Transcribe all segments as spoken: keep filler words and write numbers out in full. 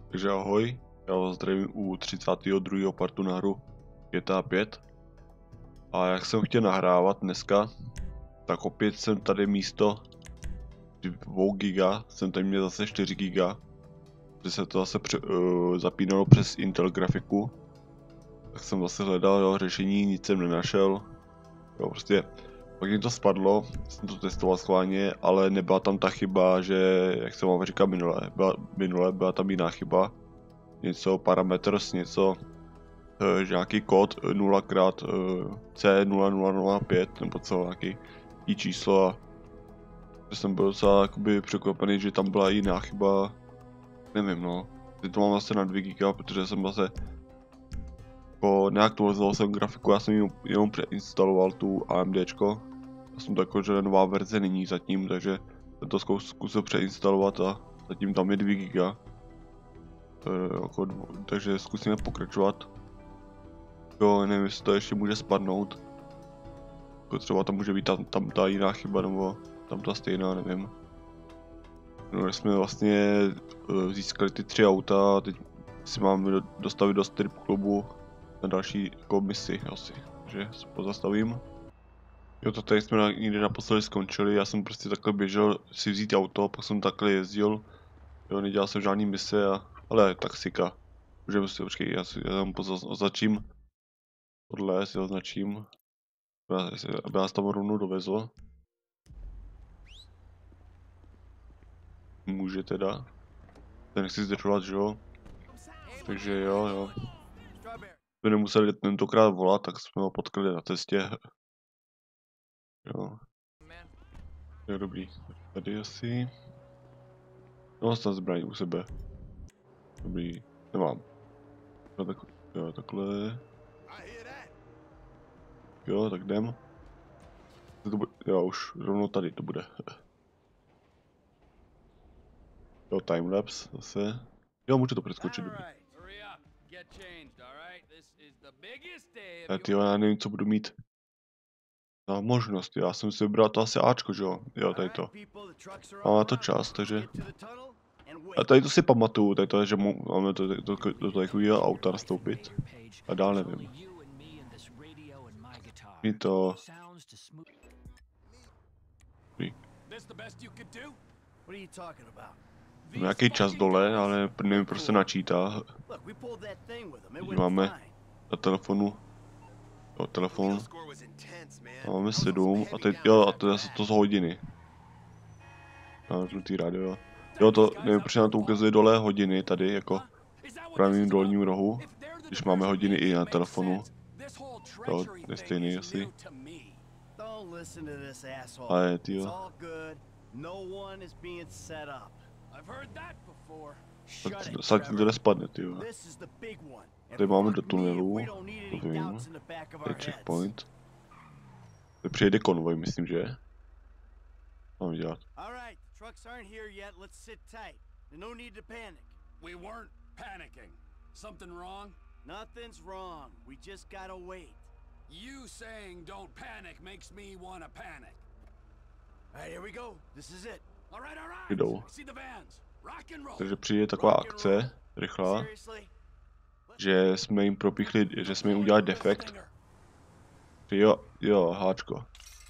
Takže ahoj, já vás zdravím u třicátého druhého partu na hru G T A pět. A jak jsem chtěl nahrávat dneska, tak opět jsem tady místo dvou giga, jsem tady měl zase čtyři giga, že se to zase pře, uh, zapínalo přes Intel grafiku. Tak jsem zase hledal jo, řešení, nic jsem nenašel. Jo, prostě pak mi to spadlo, jsem to testoval schválně, ale nebyla tam ta chyba, že, jak jsem vám říkal minule, byla, minule byla tam jiná chyba. Něco parameters, něco, že nějaký kód nula krát C nula nula nula pět nebo co, nějaký i číslo, a že jsem byl docela jakoby překvapený, že tam byla jiná chyba, nevím no. Teď to mám zase na dvě giga, protože jsem zase jako neaktualizoval jsem grafiku, já jsem jenom, jenom přeinstaloval tu AMDčko. Já jsem takový, že nová verze není zatím, takže jsem to zkusil přeinstalovat a zatím tam je dvě giga. E, jako, takže zkusíme pokračovat. Jo, nevím, jestli to ještě může spadnout. Jako třeba tam může být tam, tam ta jiná chyba, nebo tam ta stejná, nevím. No, jsme vlastně uh, získali ty tři auta a teď si máme dostavit do strip klubu na další jako misi asi. Takže se pozastavím. Jo, to tady jsme někde naposledy skončili, já jsem prostě takhle běžel si vzít auto, pak jsem takhle jezdil. Jo, nedělal jsem žádný mise, a, ale taxika. Můžeme si, počkej, já, si, já tam označím. Tohle si označím. Aby nás tam rovnou dovezl. Může teda. Ten nechci zdržovat, že jo? Takže jo, jo. Jsme nemuseli tentokrát volat, tak jsme ho potkali na cestě. Jo. Je dobrý. Tady asi. No, snad zbraní u sebe. Dobrý. Nemám. No, tak, jo, takhle. Jo, tak jdem. To bude, jo, už rovnou tady to bude. Jo, timelapse zase. Jo, můžu to přeskočit, dobrý. A tyjo, já nevím, co budu mít na možnost, já jsem si vybral to asi Ačko, že jo? Jo, tady to. Mám na to čas, takže... A tady to si pamatuju, tady to je, že máme to, to, to, do takového auta nastoupit. A dál nevím. Je to... Mám nějaký čas dole, ale nevím, proč se načítá. Máme na telefonu... Jo, telefon. A máme sedm a teď, jo, a to je to z hodiny. Na žlutý rádio. Jo, to, nevím, proč nám to ukazuje dole hodiny tady, jako v pravým dolním rohu, když máme hodiny i na telefonu. To je stejný asi. Ale tyjo. Snad to nespadne, tyjo. Tady máme do tunelu, to vím. Tady je checkpoint. Tady přijede konvoj, myslím, že? Mám dělat. Trucks aren't here yet. Let's sit tight. There's no need to panic. We weren't panicking. Something wrong? Nothing's wrong. We just gotta wait. You saying don't panic makes me want to panic. All right, here we go. This is it. All right, all right. Jdou. See the vans. Rock and roll. Takže přijde taková akce, rychlá, že jsme jim propíchli, že jsme jim udělali defekt. Jo, jo, háčko.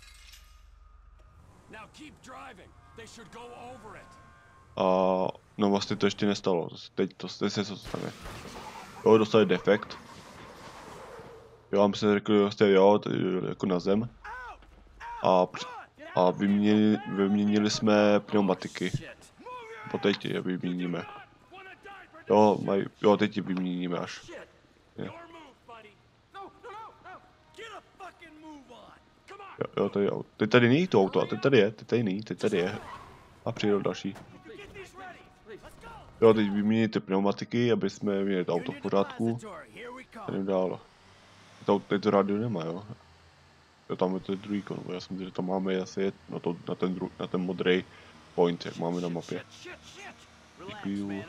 Now keep driving. They should go over it. A no vlastně to ještě nestalo, teď to teď se to stane. Jo, dostali defekt. Jo, mám se řekl, že jste jo, jako na zem. A, a vyměnili, vyměnili jsme pneumatiky. Po teď je vyměníme. Jo, maj, jo, teď je vyměníme až. Je. Jo, jo, tady je auto. Teď tady není to auto, a teď tady je, teď tady není, teď tady je. A přijde další. Jo, teď vyměníte pneumatiky, aby jsme měli to auto v pořádku. Tady dál. Teď to rádio nemá, jo. Jo, tam je to druhý konvoj, já jsem myslel, že to máme asi jet na, to, na, ten, dru, na ten modrý point, jak máme na mapě. Děkuju.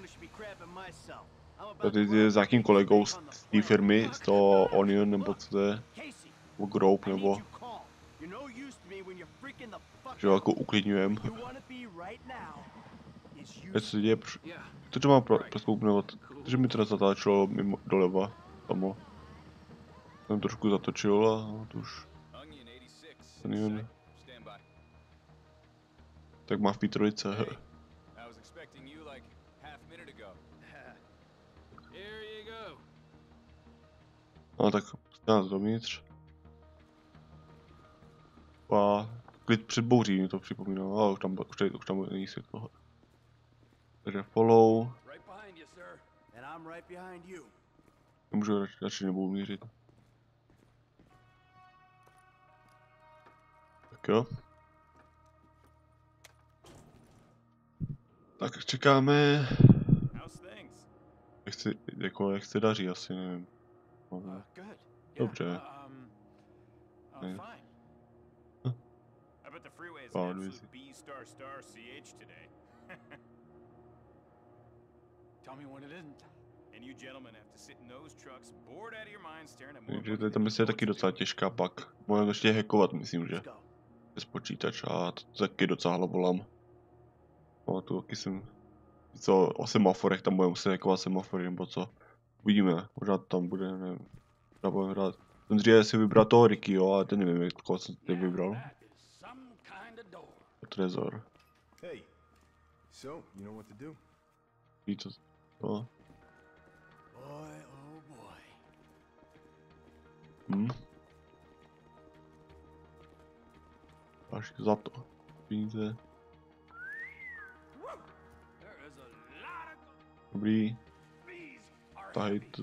Tady je s nějakým kolegou z té firmy, z toho Onion, nebo co to je. Nebo Group, nebo... Že ho jako uklidňujem. Teď se děje, proč... To, že mám pro, proskouknout, že mi teda zatáčelo mimo, doleva, tam jsem trošku zatočil a to už... To nevím. Tak má v Pítrovice. No tak nás dovnitř. A klid před bouří mi to připomínalo, ale už tam, už tady, už tam není světlo. Takže follow. Můžu radši, radši nebudu mířit. Tak jo. Tak čekáme. Jak se, jako, jak se daří, asi nevím. No, dobře. Ne. Pár věcí. Takže tam je taky docela těžká pak. Můžeme ještě hackovat, myslím, že. Přes počítač a to taky docela hlavolám. No tu taky jsem... Co o semaforech, tam budeme muset hackovat semafory nebo co. Uvidíme, možná to tam bude, nevím. Možná budeme hrát. Jsem dříve si vybral toho Rickyho, ale ten nevím, koho jsem teď vybral. Trezor. Hey, so you know what to do? Ví co? No. Boy, oh boy. Hm. Až za to. Peníze. Dobrý. Tady to.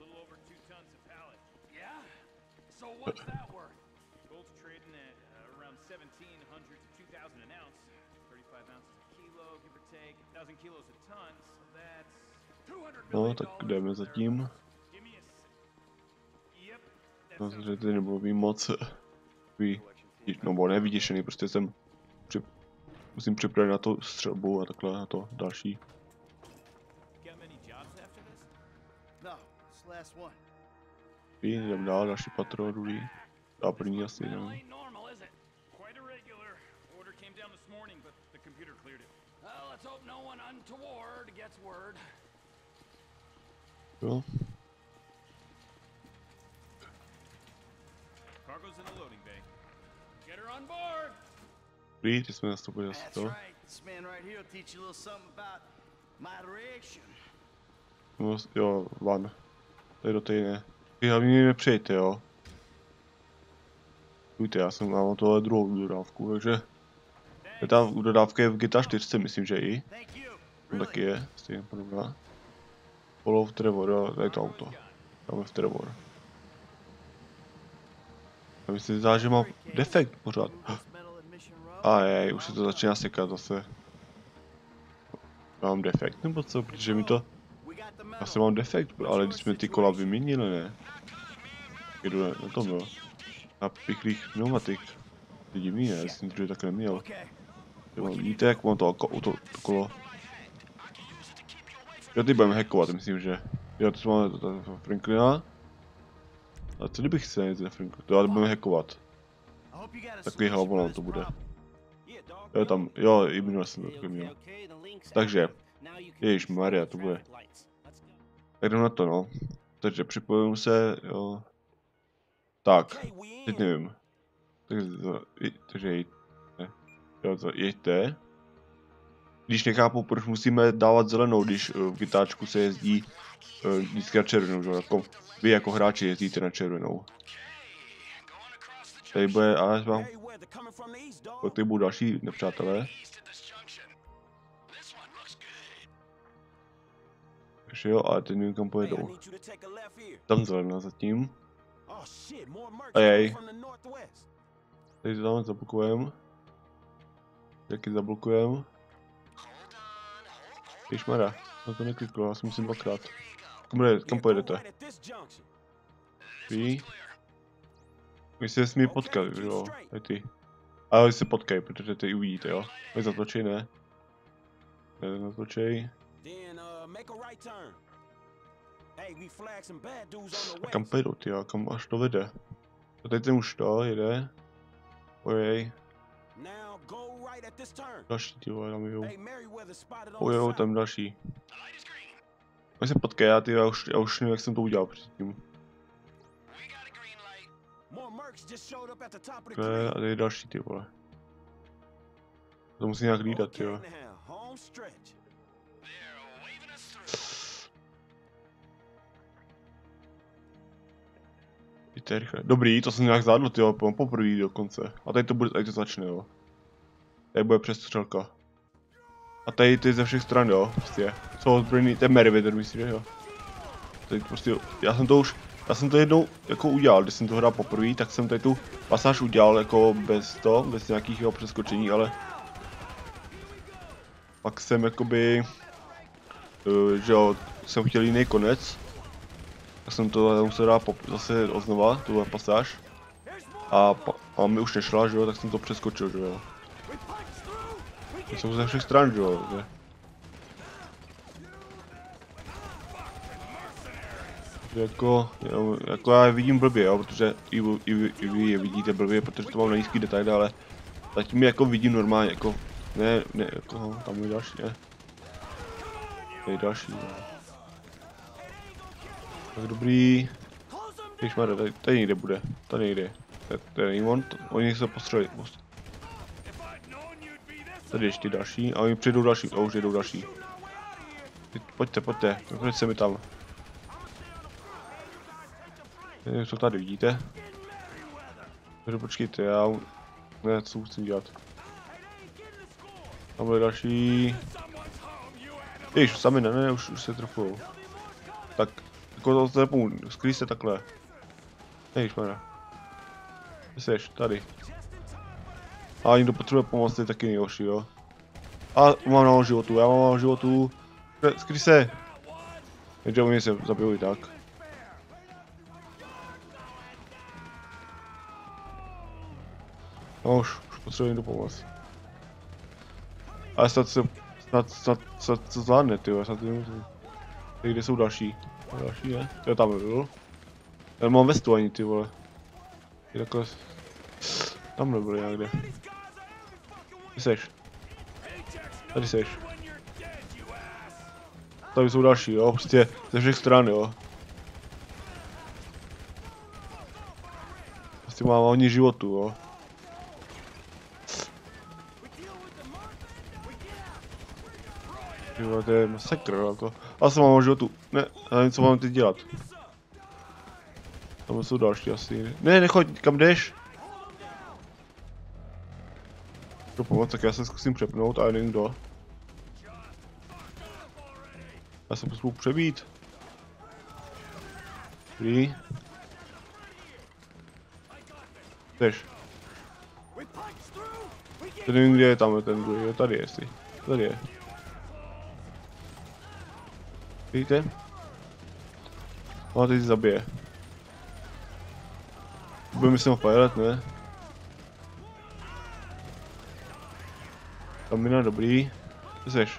No, tak jdeme zatím. No, že tady nebudu mít moc. Vy, no, nevyděšený, prostě jsem při, musím připravit na to střelbu a takhle na to další. Vy, jdem dál, další patro, druhý. A první asi, nevím. Jo. Dobrý, ty jsme nastoupili asi to. No, jo, van. Tady do té ne. Vy hlavně nepřejte, jo. Víte, já jsem mám tohle druhou dodávku, takže... Je tam dodávka je v G T A čtyři, myslím, že i. Tam taky je, stejně podobná. Follow Trevor, jo, tady to auto. Tam je v Trevor. A mi se zdá, že mám defekt pořád. A jej, už se to začíná sekat zase. Mám defekt nebo co, protože mi to... Asi mám defekt, ale když jsme ty kola vyměnili, ne? Jedu na tom, jo. Na pichlých pneumatik. To je divný, ne? Já jsem to tak neměl. Jo, vidíte, jak mám to, to, to, to kolo. Jo, ty budeme hackovat, myslím, že. Jo, to máme to, to, to Franklina. A co kdybych se něco na Franklina? To ale budeme hackovat. Takový hlavolám to bude. Jo, tam, jo, i minule jsem to taky měl. Takže, ježišmarja, to bude. Tak jdem na to, no. Takže připojím se, jo. Tak, teď nevím. Takže, takže jeďte. Jo, jeďte. Když nechápu, proč musíme dávat zelenou, když v vytáčku se jezdí uh, vždycky na červenou, že? Jako, vy jako hráči jezdíte na červenou. Tady bude, ale vám... Tady budou další nepřátelé. Takže jo, ale teď nevím, kam pojedou. Tam zelená zatím. Ajej. Tady to tam zablokujeme. Taky zablokujeme. Ježmara, no to nekliklo, já si musím dvakrát. Kam, kam pojedete? Vy? Vy se smí potkat, jo, tady ty. Ale vy se potkaj, protože ty uvidíte, jo. Vy zatočej, ne? Ne, zatočej. A kam pojedou ty, jo, kam až to vede? A teď ten už to jede. Ojej. right at this turn. Další, ty vole, tam jdou. Hey, Merryweather spotted on O the jo, side. tam další. Oni se potkej, já ty, já už, já už nevím, jak jsem to udělal předtím. More mercs just showed up at the top of the To je, green. a tady je další, ty vole. To musím nějak hlídat, ty Okay, jo. now, home stretch. Jděte rychle. Dobrý, to jsem nějak zvládl, ty jo, poprvé dokonce. A tady to bude, tady to začne, jo. Tady bude přestřelka. A tady ty ze všech stran, jo, prostě. Jsou ozbrojený, to je Merryweather, myslíš, že jo. Tady prostě, já jsem to už, já jsem to jednou jako udělal, když jsem to hrál poprvé, tak jsem tady tu pasáž udělal jako bez to, bez nějakých jeho přeskočení, ale pak jsem jakoby, uh, že jo, jsem chtěl jiný konec, tak jsem to musel dát zase oznova, tuhle pasáž, a, a mi už nešla, že jo, tak jsem to přeskočil, že jo. To jsou ze všech stran, že jo, že? Jako, jo, jako já je vidím blbě, jo, protože i, i, i vy je vidíte blbě, protože to mám na nízký detaily, ale zatím je jako vidím normálně, jako, ne, ne, jako, no, tam je další, ne. Je další, no. Tak dobrý. Ježmarja, tady, tady někde bude, tady někde. Tady, tady není on, to, oni se postřelili. Post... Tady ještě další, a oni přijdou další, a už jdou další. Pojďte, pojďte, pojďte se mi tam. Nevím, co tady vidíte. Takže počkejte, já... Ne, co musím dělat. Tam bude další... Ježiš, sami ne, ne, už, už se trofujou. Tak, jako to nepomůžu, skrý se takhle. Ježišmarja. Kde seš? Tady. A někdo potřebuje pomoct, je taky nejhorší, jo. A mám málo životu, já mám málo životu. Skrý se! Takže oni se zabijou i tak. No už, už potřebuji někdo pomoct. Ale snad se, snad, snad, snad to zvládne, tyjo, snad to nemůžu. Tady kde jsou další? Další, ne? Jo, tam byl. Já nemám vestu ani, ty vole. Je takhle... Tam nebyl někde. Kde seš? Tady seš. Tady jsou další, jo, prostě ze všech stran, jo. Prostě mám hodně životu, jo. Jo, to je masakr, jako. A jsem mám životu. Ne, ale co mám teď dělat? Tam jsou další asi. Ne, nechoď, kam jdeš? Pro pomoc, tak já se zkusím přepnout a nevím kdo. Já se potřebuji přebít. Dobrý. Jdeš. Tady nevím, kde je tam ten druhý, jo, tady je, jestli. Tady je. Vidíte? No a teď zabije. Budeme si ho filet, ne? Stamina, dobrý. Kde seš?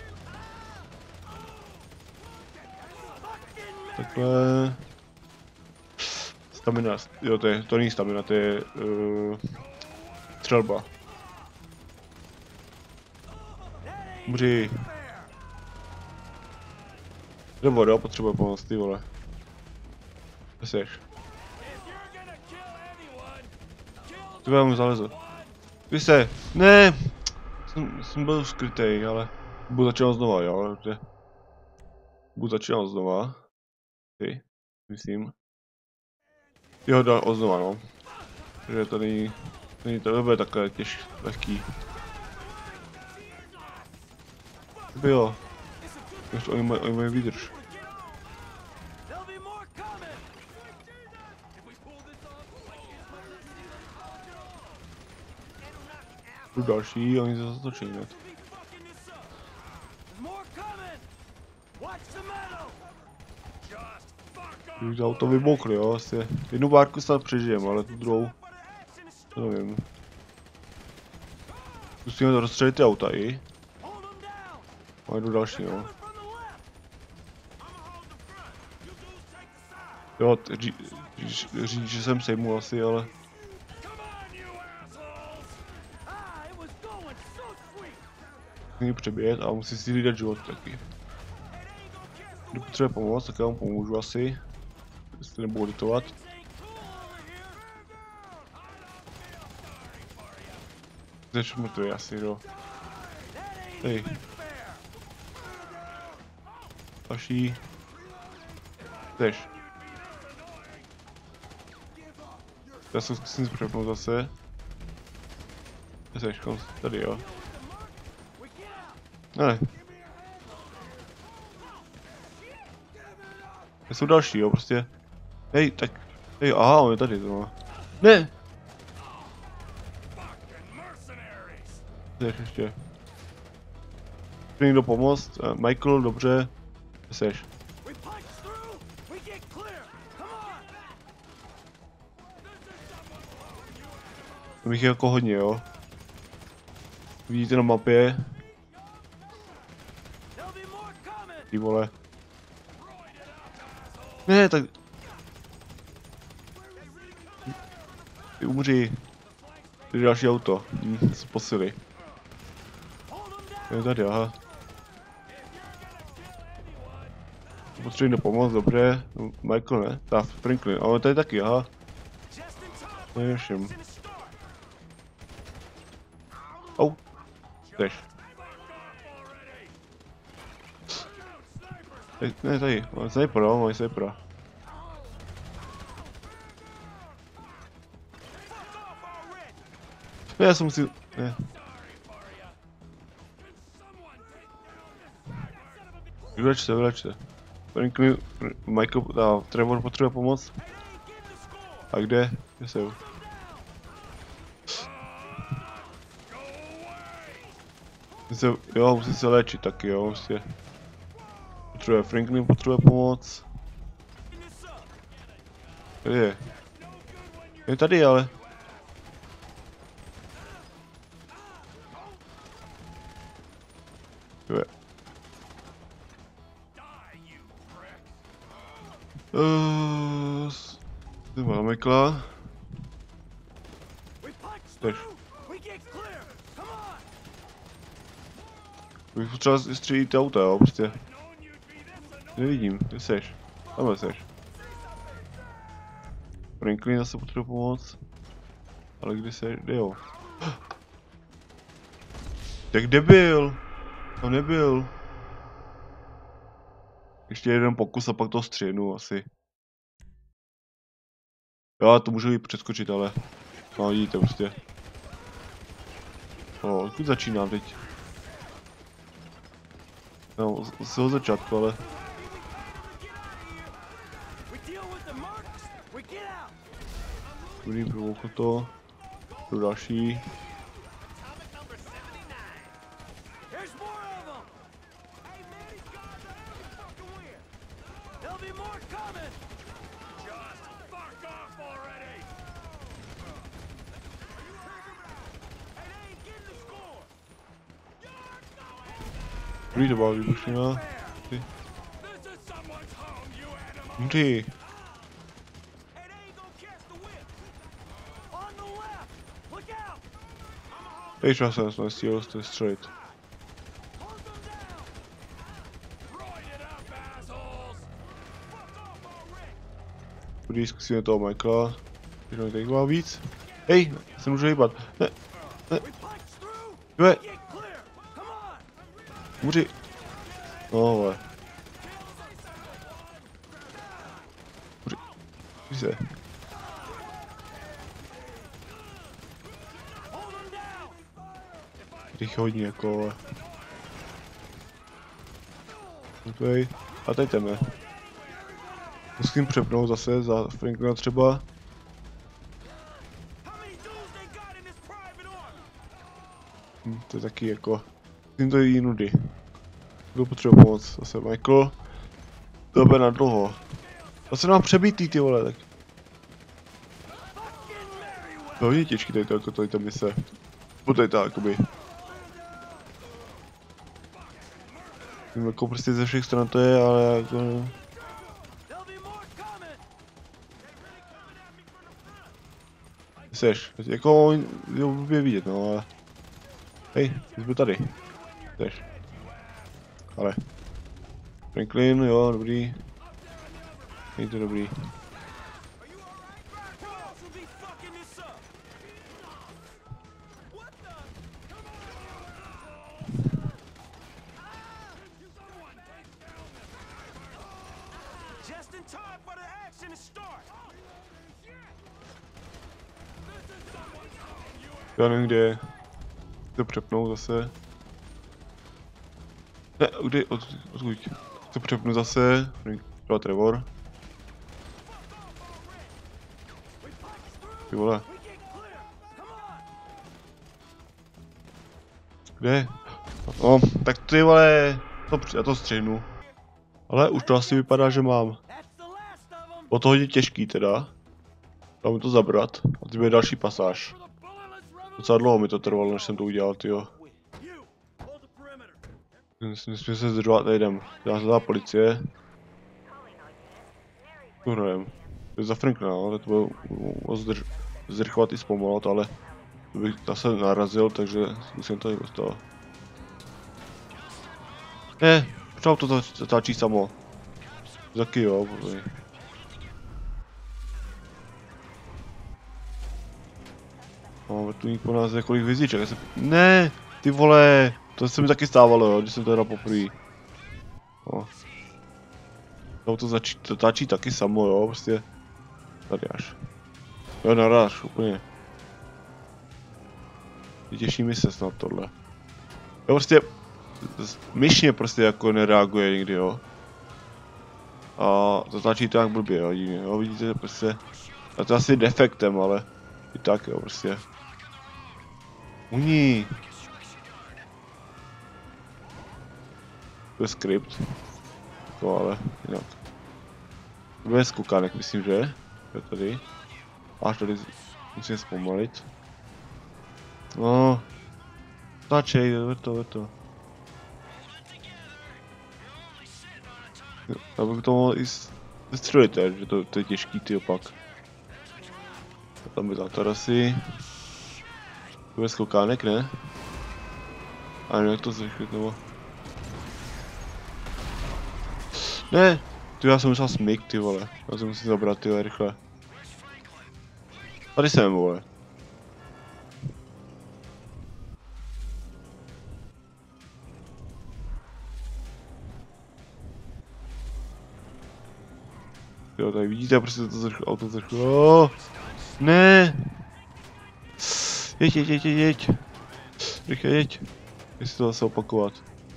Takhle... Stamina, jo to je, to není stamina, to je... Uh, střelba. Umři. Nebo jo, potřebuje pomoct, ty vole. Kde seš? Ty vám zalezl. Vy se, ne! Jsem, jsem byl skrytej, ale... Budu začínat znova, jo, protože... Budu začínat znova. Ty, myslím. Jo, dal oznova, no. Takže to není... Není to nebude takové těžké, lehký. Jo. Ještě oni mají, oni mají výdrž. Tu další, oni se zatočí hned. Už auto vybokli, jo, asi. Jednu bárku snad přežijem, ale tu druhou... To nevím. Musíme to rozstřelit ty auta i. A jdu další, jo. Jo, říct, že jsem sejmul asi, ale... Musí přebět a musí si hlídat život taky. Když potřebuje pomoct, tak já mu pomůžu asi. Jestli nebudu litovat. Jsi mrtvý asi, jo. Hej. Paší. Jdeš. Já se zkusím přepnout zase. Jsi tady, jo. Ne. Jsou další, jo, prostě. Hej, tak. Hej, aha, on je tady zrovna. Ne! Jdeš ještě. Chce někdo pomoct? Uh, Michael, dobře. Kde seš? To bych je jako hodně, jo. Vidíte na mapě. Ty vole. Ne, tak... Ty umří. Tady další auto. Hm, se posily. Je tady, aha. Potřebuji do pomoct, dobře. Michael ne? Tak, Franklin, ale tady taky, aha. Nevím. Au. Jdeš. Ne, tady, máme snipera, máme snipera. Ne, já jsem musel... Ne. Vyleč se, vyleč se. Franklin, Michael, a Trevor potřebuje pomoc. A kde? Kde jsou? Se, jo, musí se léčit taky, jo, prostě. Potřebuje Franklin, potřebuje pomoc. Kde je? Je tady, ale. Kde je? Uh, Jdeme na Michaela. Jdeš. Bych potřeba střílit auta, jo, prostě. Nevidím, kde seš? Tamhle seš. Franklin zase potřebuje pomoct. Ale kde seš? Kde jo? Tak kde byl? Tam nebyl. Ještě jeden pokus a pak to střihnu asi. Jo, to můžu i přeskočit, ale... No vidíte prostě. O, odkud začínám teď? No, z toho začátku, ale... Tudy promouchu to. Tu další. Tudy to byla výbušnina. Ty. Ty. Hej, časem jsme stíl z té střelit. Tudy zkusíme toho Michaela. Když tady má víc. Hej, já se můžu hýbat. Ne, ne. Jde. Můži. No, vole. Můži. Můži se. Těch hodně jako, ale... Okay. A teď jdeme. Musím přepnout zase za Franklina třeba. Hm, to je taky jako... Musím to jít nudy. Kdo potřebuje pomoc? Zase Michael. To bude na dlouho. Zase nám přebítý, ty vole, tak. To je hodně těžký tady to, jako tady ta mise. Bude to jakoby. Vím, jako prostě ze všech stran to je, ale jako... Seš, jako je blbě vidět, no ale... Hej, ty jsi byl tady. Jdeš. Ale. Franklin, jo, dobrý. Není to dobrý. Já nevím, kde je. To přepnou zase. Ne, kde, od, odkud? To přepnu zase. Třeba Trevor. Ty vole. Kde? No, tak ty vole, to, já to střihnu. Ale už to asi vypadá, že mám. O to hodně těžký teda. Dám to zabrat. A teď bude další pasáž. Docela dlouho mi to trvalo, než jsem to udělal, tyjo. Nesmím se zdržovat, nejdem. Já se dá policie. Tu hrajem. To je za Franklina, ale to bylo zdrž zdrchovat i zpomalat, ale to bych zase narazil, takže musím tady dostat. Ne, proč to zatáčí samo? Taky jo, protože. No, vrtulník po nás je kolik hvězdiček, se... Ne, ty vole, to se mi taky stávalo, jo, když jsem to hrál poprvé. No. To to zatáčí taky samo, jo, prostě. Tady až. Jo, naráž, úplně. Těší mi se snad tohle. Jo, prostě. Myšně prostě jako nereaguje nikdy, jo. A zatáčí to jak blbě, jo, divně, jo, vidíte, prostě. A to asi defektem, ale. I tak, jo, prostě. Uní. To je skript. To ale jinak. To je skokánek, myslím, že? Je tady. Až tady musím zpomalit. No. Tačej, je to, je to. Já bych to mohl i zastřelit, že to, to je těžký, ty opak. A tam by to asi. To je skokánek, ne? A nevím, jak to zrychlit, nebo... Ne! Ty, já jsem musel smyk, ty vole. Já jsem musel zabrat, ty vole, rychle. Tady jsem, vole. Jo, tady vidíte, prostě to zrychle, auto zrychlo. Ne! Jeď, jeď, jeď, jeď. Rychle jeď. Jestli to zase opakovat.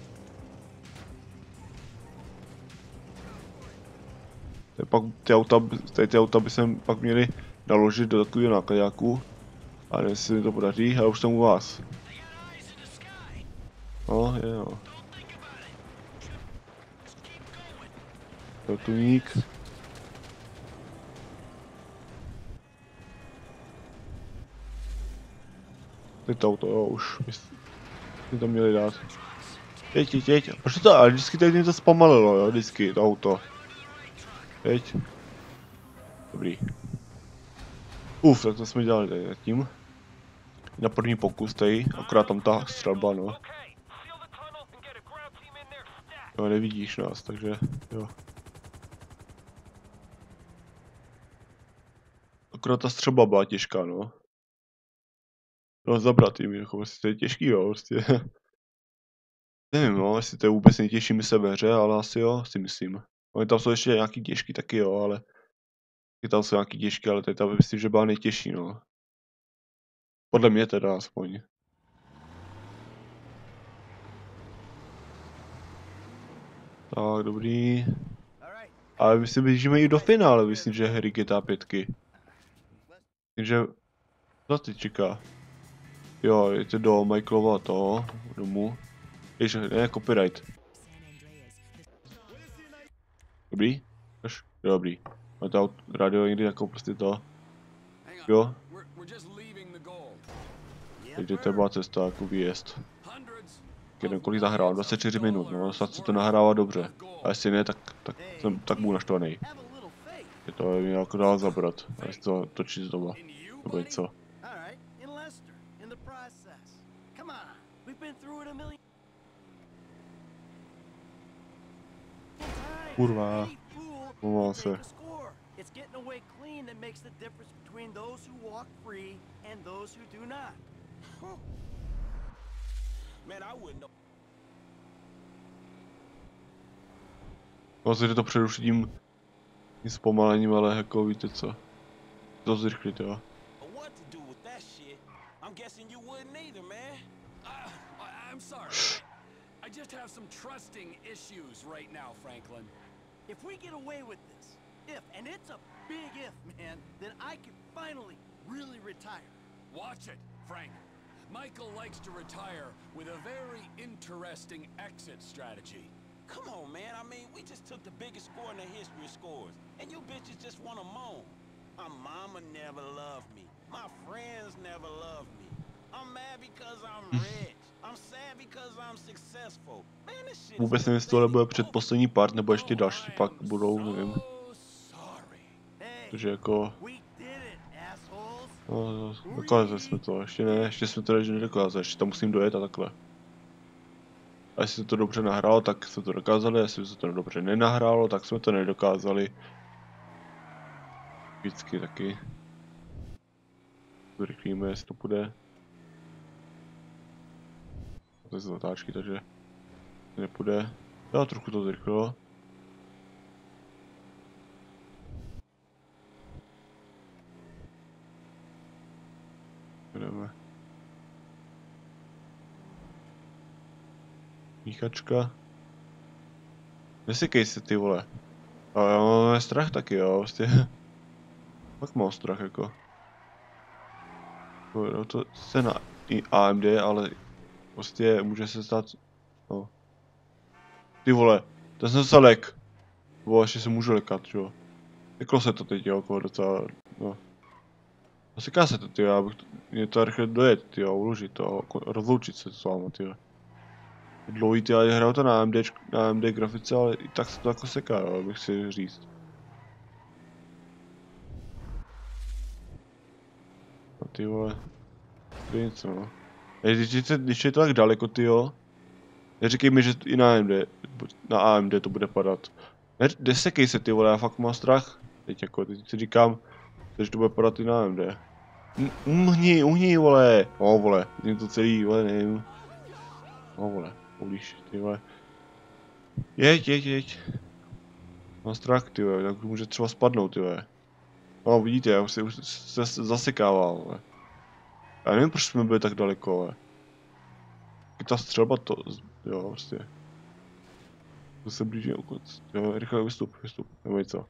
Pak ty auta, tady ty auta by jsem pak měli naložit do takového nákladáku. A nevím, jestli mi to podaří, ale už jsem u vás. No, je jo. Vrtulník. Teď to auto, jo, už byste to měli dát. Jeď, jeď, jeď. Proč to, ale vždycky tady mě to zpomalilo, jo, vždycky, to auto. Jeď. Dobrý. Uf, tak to jsme dělali tady zatím. Na první pokus tady, akorát tam ta střelba, no. Jo, nevidíš nás, takže, jo. Akorát ta střelba byla těžká, no. No, zabrat jim, jako prostě to je těžký, jo, prostě. Nevím, no, jestli to je vůbec nejtěžší mise ve hře, ale asi jo, si myslím. Oni tam jsou ještě nějaký těžký taky, jo, ale... Tam jsou nějaký těžké, ale tady tam myslím, že byla nejtěžší, no. Podle mě teda aspoň. Tak, dobrý. Ale my si blížíme i do finále, myslím, že hry G T A pět. Myslím, že... Co teď čeká? Jo, je to do Michaelova toho domu. Jež, ne, copyright. Dobrý? Až? Dobrý. A to radio někdy jako prostě to. Jo? Takže to byla cesta jako výjezd. Jeden kolik zahrál, dvacet čtyři minut, no snad se to nahrává dobře. A jestli ne, tak, tak, jsem, tak budu naštvaný. Je to mě jako dál zabrat, a jestli to točit doma. Nebo něco. been through it a million times. Kurva. Any fool Omlouvám can se. take a score. It's getting away clean that makes the difference between those who walk free and those who do not. Man, I wouldn't know. Vlastně, že to přeruším s pomalením, ale jako víte co. To zrychlit, jo. What to do with that shit? I'm guessing you wouldn't either, man. Uh, I- I'm sorry. man. I just have some trusting issues right now, Franklin. If we get away with this, if, and it's a big if, man, then I can finally really retire. Watch it, Frank. Michael likes to retire with a very interesting exit strategy. Come on, man. I mean, we just took the biggest score in the history of scores, and you bitches just want to moan. My mama never loved me. My friends never loved me. I'm mad because I'm rich. I'm sad because I'm successful. Man, this shit is Vůbec nevím, jestli tohle bude předposlední part, nebo ještě další pak budou, nevím. Hey, Takže jako, we did it, assholes. no, dokázali jsme to, ještě ne, ještě jsme to nedokázali, ještě tam musím dojet a takhle. A jestli se to dobře nahrálo, tak jsme to dokázali, jestli se to dobře nenahrálo, tak jsme to nedokázali. Vždycky taky. Zrychlíme, jestli to půjde. To je z zatáčky, takže to nepůjde. Jo, trochu to zrychlilo. Jdeme. Míchačka. Nesykej se, ty vole. A já mám strach taky, jo, vlastně. Fakt mám strach, jako. No, to se na i A M D, ale prostě může se stát, no. Ty vole, to jsem se lek. Bo ještě se můžu lekat, jo. Leklo se to teď, jo, jako docela, no. Zasyká se to, ty, já bych to, mě to rychle dojet, ty, jo, uložit to, rozloučit se s váma, ty. Dlouhý, ty, já hraju to na A M D, na A M D grafice, ale i tak se to jako seká, jo, bych si říct. A ty vole, to je něco, no. Když, když, když je to tak daleko, ty jo, neříkej mi, že i na A M D, na A M D to bude padat. Ne, nesekej se, ty vole, já fakt mám strach. Teď jako, teď si říkám, že to bude padat i na A M D. Uhni, uhni, vole, no vole, je to celý, vole, nevím. No vole, políš, ty vole. Jeď, jeď, jeď. Mám strach, ty vole, tak může třeba spadnout, ty vole. No vidíte, já už se, už se zasekával, vole. Já nevím, proč jsme byli tak daleko, ale. Ta střelba to, jo, prostě. To se blíží o konc. Jo, rychle vystup, vystup, nebo něco.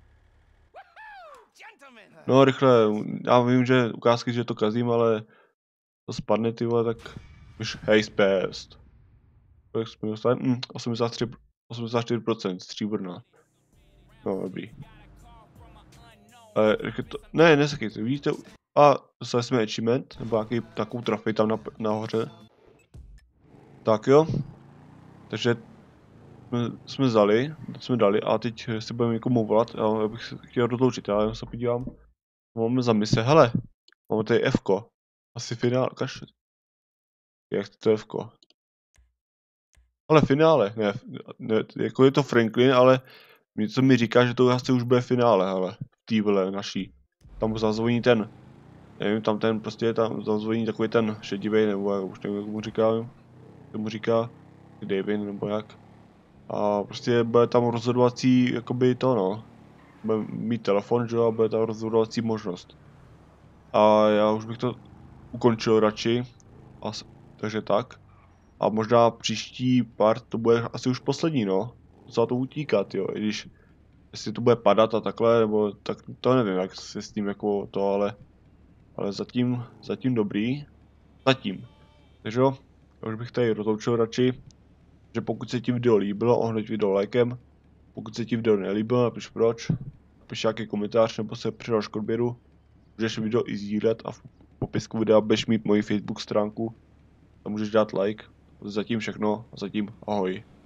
No, rychle, já vím, že ukázky, že to kazím, ale to spadne, ty vole, tak už hej, spést. Kolik jsme dostali? Hm, osmdesát čtyři procent stříbrná. No, dobrý. Ale rychle to, ne, nesekejte, vidíte, a dostali jsme achievement, nebo nějaký takovou trafej tam na, nahoře. Tak jo, takže jsme, jsme vzali, jsme dali a teď si budeme někomu volat, já bych se chtěl rozloučit, já jenom se podívám, máme za mise, hele, máme tady F-ko, asi finál, kaš, jak to je F-ko, ale finále, ne, ne, jako je to Franklin, ale něco mi říká, že to asi už bude finále, hele, v té vile naší, tam zazvoní ten, nevím, tam ten prostě tam zazvoní takový ten šedivej, nebo já už nevím, jak mu říkám, tomu říká, David nebo jak. A prostě bude tam rozhodovací, jakoby to no. Bude mít telefon, že jo, a bude tam rozhodovací možnost. A já už bych to ukončil radši. A, takže tak. A možná příští part to bude asi už poslední, no. Docela to utíkat, jo, i když jestli to bude padat a takhle, nebo tak to nevím, jak se s tím jako to, ale ale zatím, zatím dobrý. Zatím. Takže jo, já už bych tady rozloučil radši. Že pokud se ti video líbilo, ohnoď video lajkem. Pokud se ti video nelíbilo, napiš proč. Napiš nějaký komentář nebo se přihlaš k odběru. Můžeš video i sdílet a v popisku videa budeš mít moji Facebook stránku. Tam můžeš dát like. Zatím všechno a zatím ahoj.